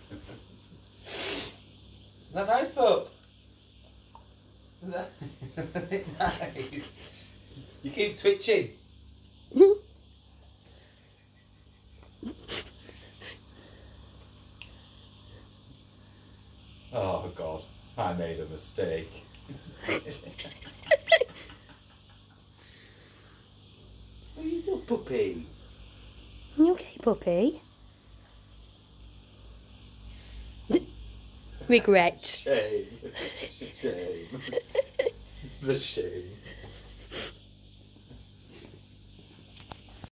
Is that nice, pup? Is that nice? You keep twitching. Oh God, I made a mistake. Little puppy. You okay, puppy? Regret. Shame. Shame. The shame.